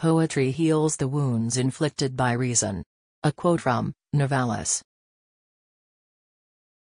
Poetry heals the wounds inflicted by reason. A quote from Novalis.